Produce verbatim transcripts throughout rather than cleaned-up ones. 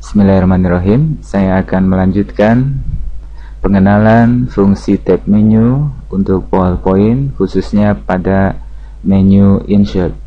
Bismillahirrahmanirrahim. Saya akan melanjutkan pengenalan fungsi tab menu untuk PowerPoint, khususnya pada menu Insert.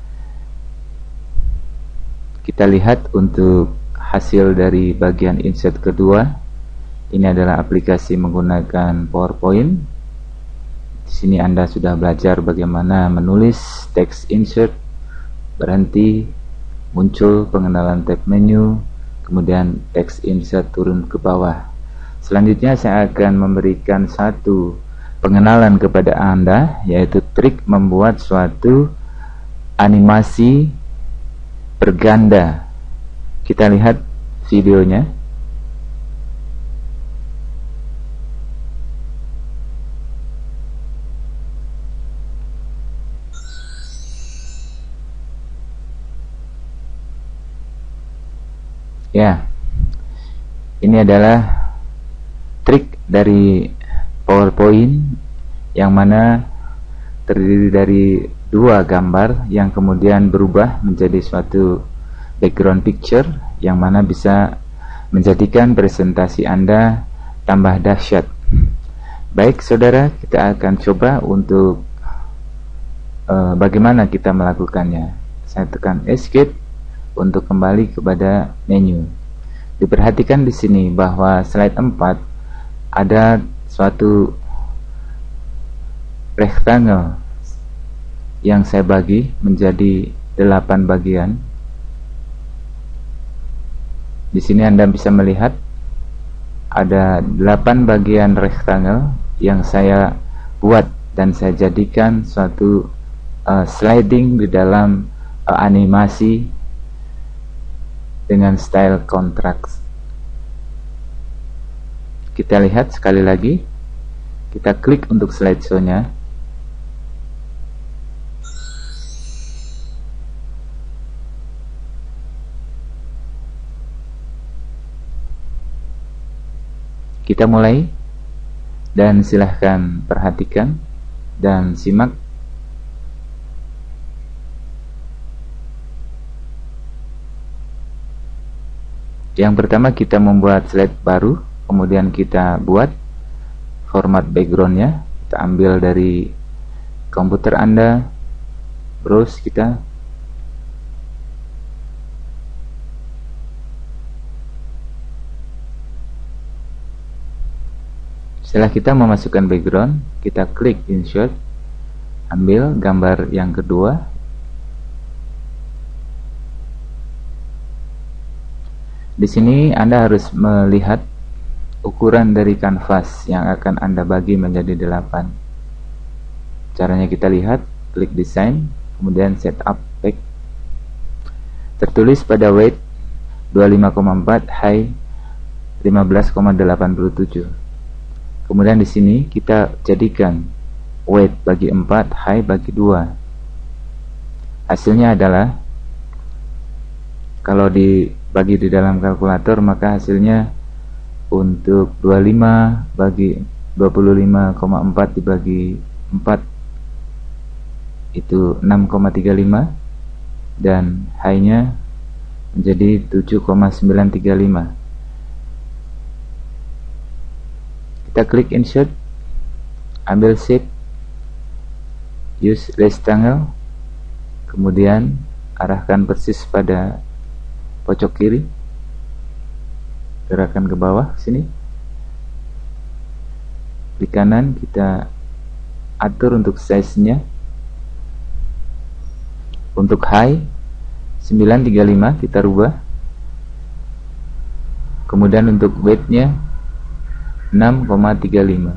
Kita lihat untuk hasil dari bagian Insert kedua. Ini adalah aplikasi menggunakan PowerPoint. Di sini Anda sudah belajar bagaimana menulis teks insert, berhenti, muncul pengenalan tab menu, kemudian teks insert turun ke bawah. Selanjutnya saya akan memberikan satu pengenalan kepada Anda, yaitu trik membuat suatu animasi berganda. Kita lihat videonya. Ya, ini adalah trik dari PowerPoint yang mana terdiri dari dua gambar yang kemudian berubah menjadi suatu background picture yang mana bisa menjadikan presentasi Anda tambah dahsyat. Baik saudara, kita akan coba untuk uh, bagaimana kita melakukannya. Saya tekan Escape untuk kembali kepada menu. Diperhatikan di sini bahwa slide empat ada suatu rectangle yang saya bagi menjadi delapan bagian. Di sini Anda bisa melihat ada delapan bagian rectangle yang saya buat dan saya jadikan suatu uh, sliding di dalam uh, animasi dengan style contrast. Kita lihat sekali lagi, kita klik untuk slideshow-nya. Kita mulai dan silahkan perhatikan dan simak. Yang pertama kita membuat slide baru, kemudian kita buat format backgroundnya. Kita ambil dari komputer Anda, browse kita. Setelah kita memasukkan background, kita klik Insert, ambil gambar yang kedua. Di sini Anda harus melihat ukuran dari kanvas yang akan Anda bagi menjadi delapan. Caranya kita lihat, klik Design, kemudian Setup Back. Tertulis pada weight dua puluh lima koma empat, high lima belas koma delapan tujuh. Kemudian di sini kita jadikan weight bagi empat, high bagi dua. Hasilnya adalah, kalau dibagi di dalam kalkulator maka hasilnya untuk dua puluh lima bagi dua puluh lima koma empat dibagi empat itu enam koma tiga lima dan high-nya menjadi tujuh koma sembilan tiga lima. Kita klik Insert, ambil Shape, use Rectangle, kemudian arahkan persis pada pojok kiri, gerakan ke bawah sini. Di kanan kita atur untuk size-nya. Untuk high sembilan tiga lima kita rubah. Kemudian untuk weight-nya enam koma tiga lima.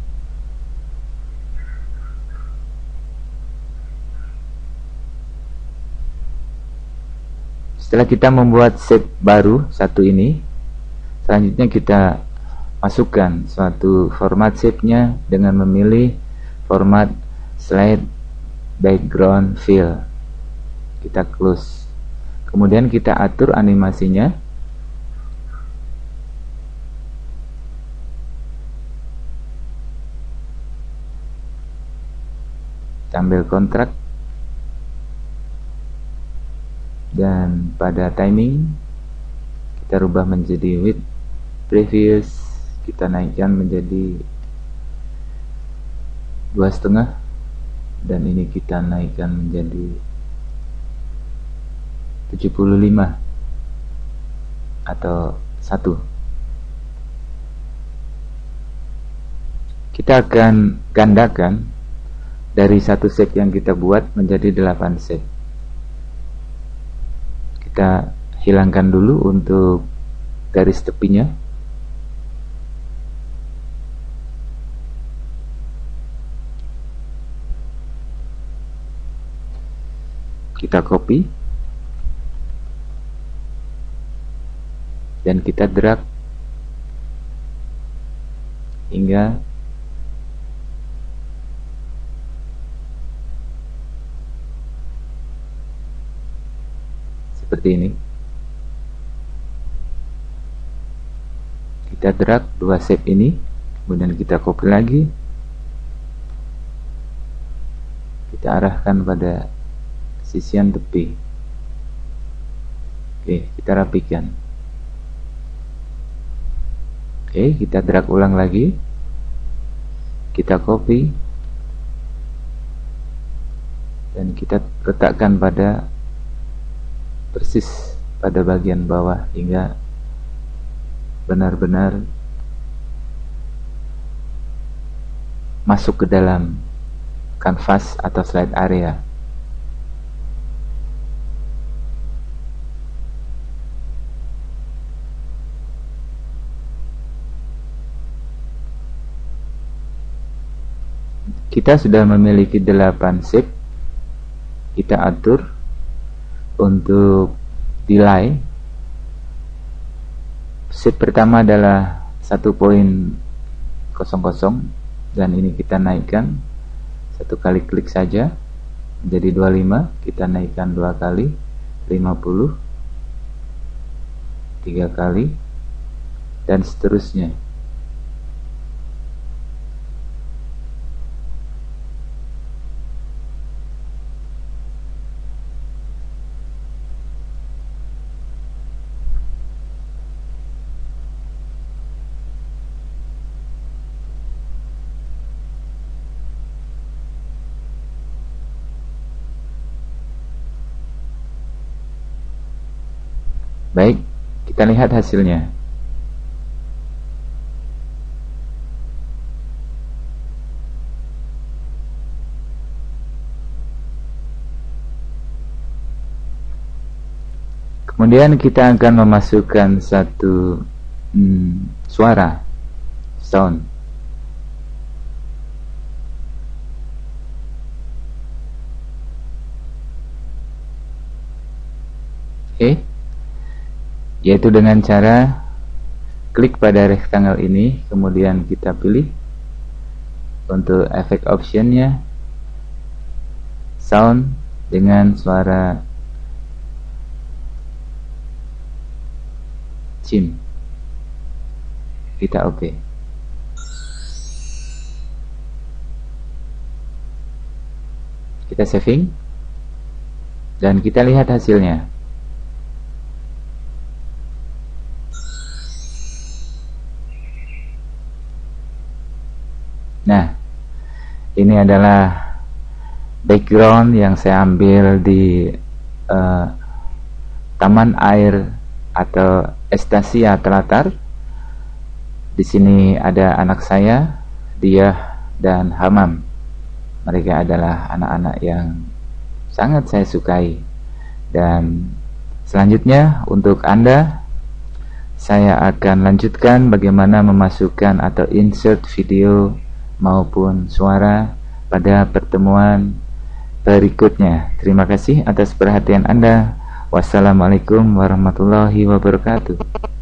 Setelah kita membuat shape baru satu ini, selanjutnya kita masukkan suatu format shape-nya dengan memilih format slide background fill. Kita close. Kemudian kita atur animasinya. Kita ambil kontrak dan pada timing kita rubah menjadi width previous, kita naikkan menjadi dua setengah, dan ini kita naikkan menjadi tujuh puluh lima atau satu. Kita akan gandakan dari satu shape yang kita buat menjadi delapan shape. Kita hilangkan dulu untuk garis tepinya. Kita copy dan kita drag hingga seperti ini. Kita drag dua shape ini, kemudian kita copy lagi, kita arahkan pada sisian tepi. Oke, kita rapikan. Oke, kita drag ulang lagi, kita copy dan kita letakkan pada persis pada bagian bawah hingga benar-benar masuk ke dalam kanvas atau slide area. Kita sudah memiliki delapan shape. Kita atur untuk delay. Shape pertama adalah satu koma nol nol dan ini kita naikkan satu kali klik saja menjadi dua puluh lima. Kita naikkan dua kali lima puluh, tiga kali, dan seterusnya. Baik, kita lihat hasilnya. Kemudian kita akan memasukkan satu hmm, suara, sound. Oke. Okay. Yaitu dengan cara klik pada rectangle ini, kemudian kita pilih untuk efek optionnya sound dengan suara chim. Kita oke. Kita saving dan kita lihat hasilnya. Nah, ini adalah background yang saya ambil di uh, taman air atau Estasia Telatar. Di sini ada anak saya, Diah dan Hamam. Mereka adalah anak-anak yang sangat saya sukai. Dan selanjutnya untuk Anda, saya akan lanjutkan bagaimana memasukkan atau insert video maupun suara pada pertemuan berikutnya. Terima kasih atas perhatian Anda. Wassalamualaikum warahmatullahi wabarakatuh.